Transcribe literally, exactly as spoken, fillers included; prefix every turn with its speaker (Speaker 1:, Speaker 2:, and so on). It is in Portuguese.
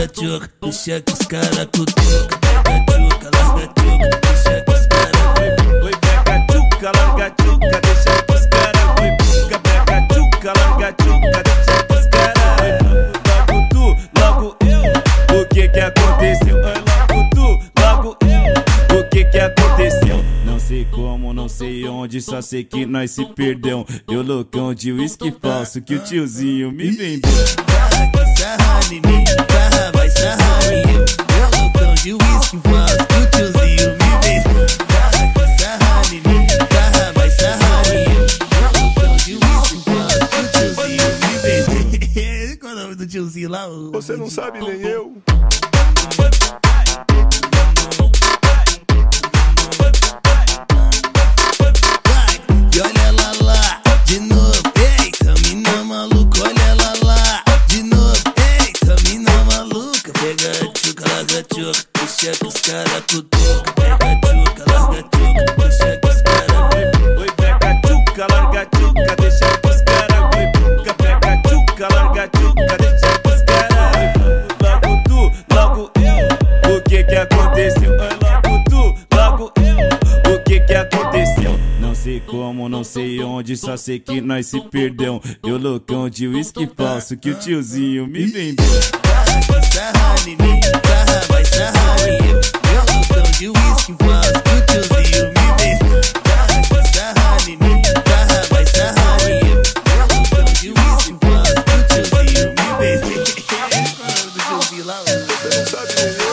Speaker 1: larga tchuca, deixa que os cara cutuca. Pega tchuca, larga tchuca, deixa que os cara.
Speaker 2: Oi, pega tchuca, larga tchuca, deixa que os cara. Oi, puca, pega tchuca, larga tchuca, deixa que os cara. Logo tu, logo eu, o que que aconteceu? Oi, logo tu, logo eu, o que que aconteceu? Não sei como, não sei onde, só sei que nós se perdeu. Eu loucão de uísque falso que o tiozinho me vendeu.
Speaker 1: Vai sarrar em mim, sarra, vai sarrar em eu. Eu loucão de uísque falso que o tiozinho me vendeu. Vai sarrar em mim, sarra, vai sarrar em eu. Eu loucão de uísque falso que o tiozinho me vendeu. Qual é o nome do tiozinho lá?
Speaker 3: Você não sabe nem eu.
Speaker 1: E olha ela lá, de novo, eita, mina maluca. Olha ela lá, de novo, eita, mina maluca. Pega a tchuca, larga a tchuca, deixa que os cara cutuca. Pega a tchuca, larga a tchuca, deixa que os cara.
Speaker 2: Oi, pega tchuca, larga tchuca, deixa que os cara. Oi, puca, pega tchuca, larga tchuca, deixa que os cara. Logo tu, logo eu, o que que aconteceu? Oi, logo tu, logo eu, o que que aconteceu? Não sei como, não sei onde, só sei que nós se perdeu. Eu loucão de uísque falso que o tiozinho me vendeu.
Speaker 1: Vai sarrar em mim, sarra, vai sarrar em eu. Eu loucão de uísque falso que o tiozinho me vendeu. Vai sarrar em mim, sarra, vai sarrar em eu. Eu loucão de uísque falso que o tiozinho me vendeu. Qual é o nome do tiozinho lá?
Speaker 3: Você não sabe nem eu.